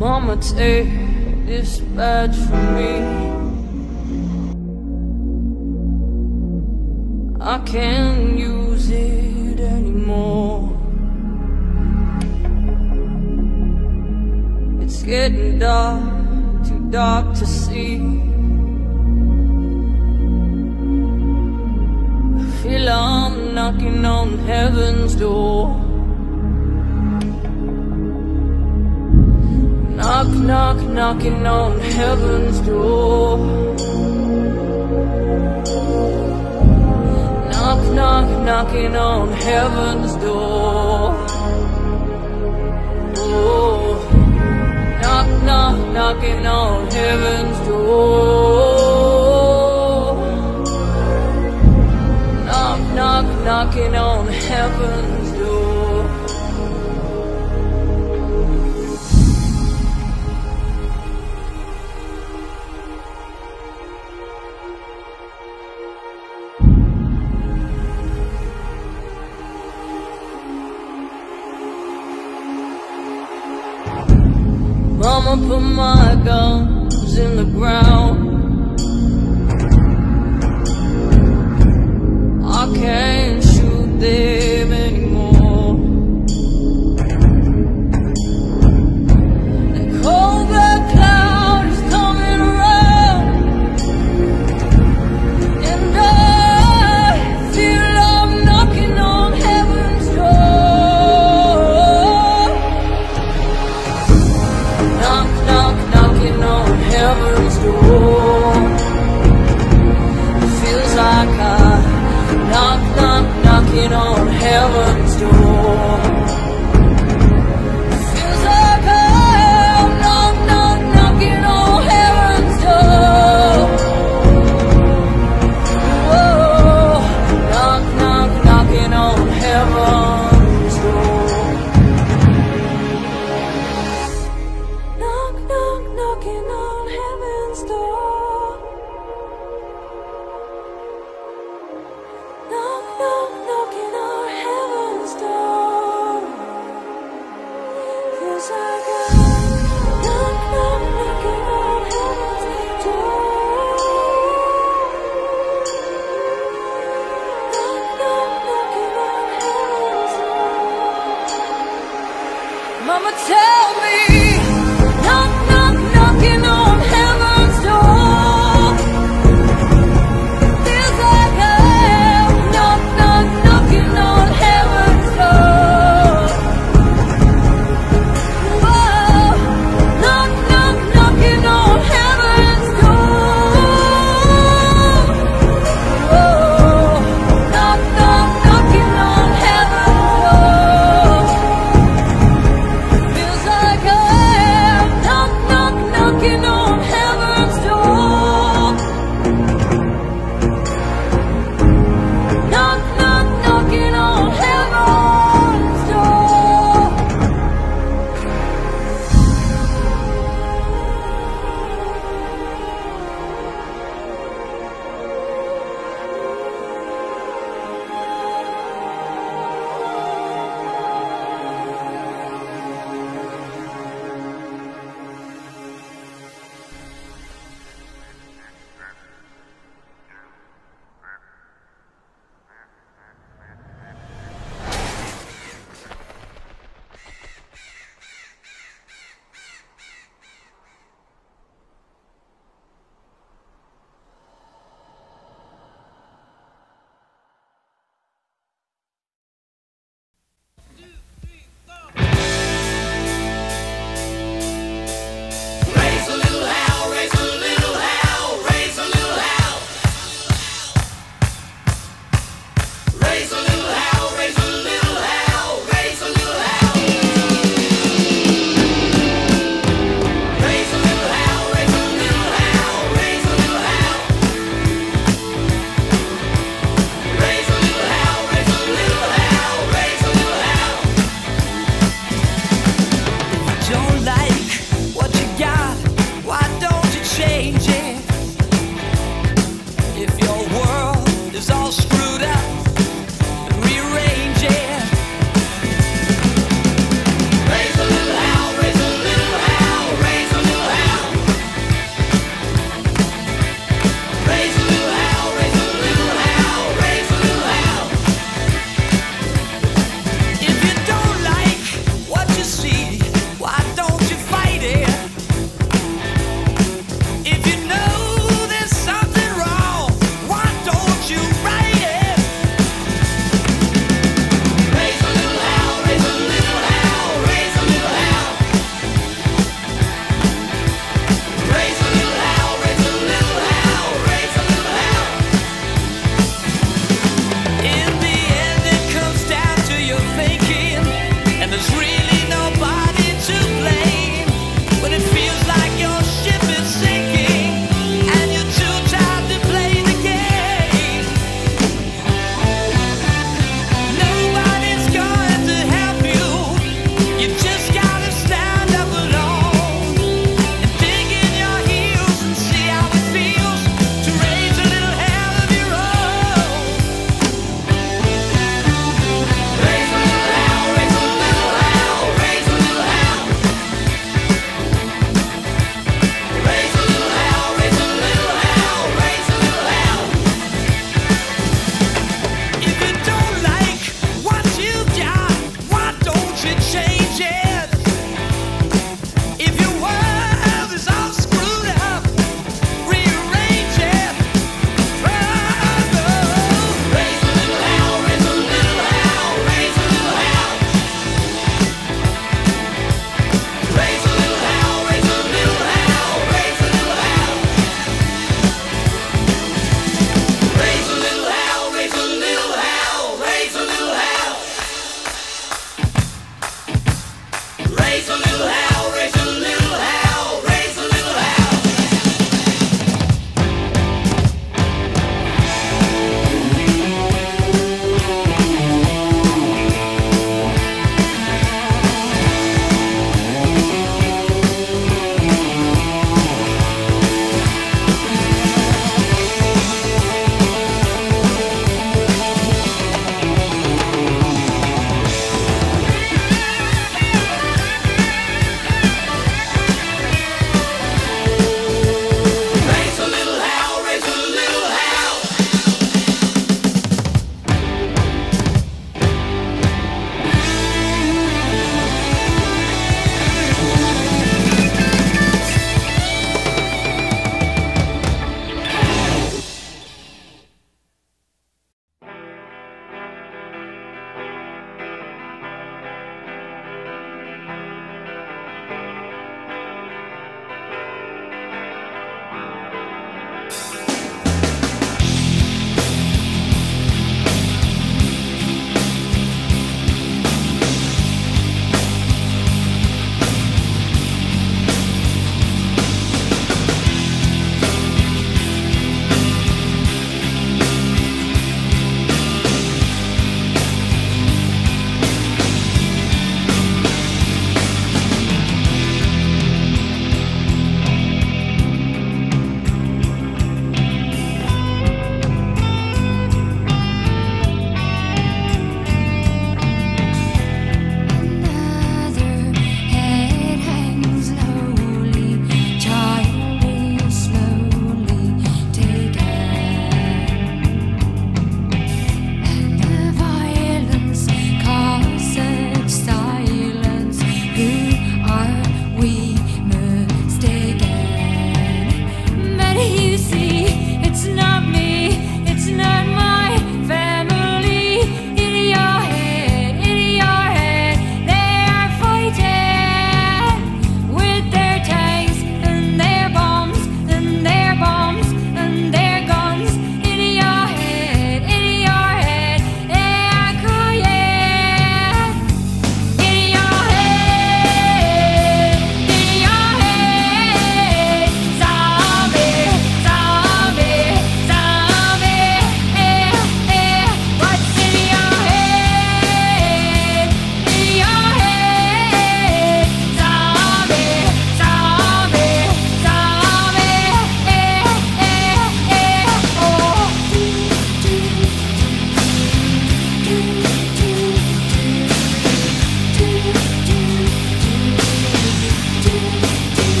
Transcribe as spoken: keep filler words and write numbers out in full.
Mama, take this badge from me. I can't use it anymore. It's getting dark, too dark to see. I feel I'm knocking on heaven's door. Knock, knock, knocking on heaven's door. Knock, knock, knocking on heaven's door. Oh, knock, knock, knocking on heaven's door. Knock, knock, knocking on heaven's door. Mama, put my guns in the ground. I can't shoot them anymore. The cold black cloud is coming around, and I feel I'm knocking on heaven's door. Knock, knock, knocking on heaven's door. It feels like I knock, knock, knocking on heaven's door. It feels like I'm knock, knock, knocking on heaven's door. Whoa, knock, knock, knocking on heaven's door. Knock, knock, knocking on heaven's door. Knock, knock, knocking on heaven's door. Feels like I knock, knock, knocking on heaven's door. Knock, knock, knocking on heaven's door. Mama, tell me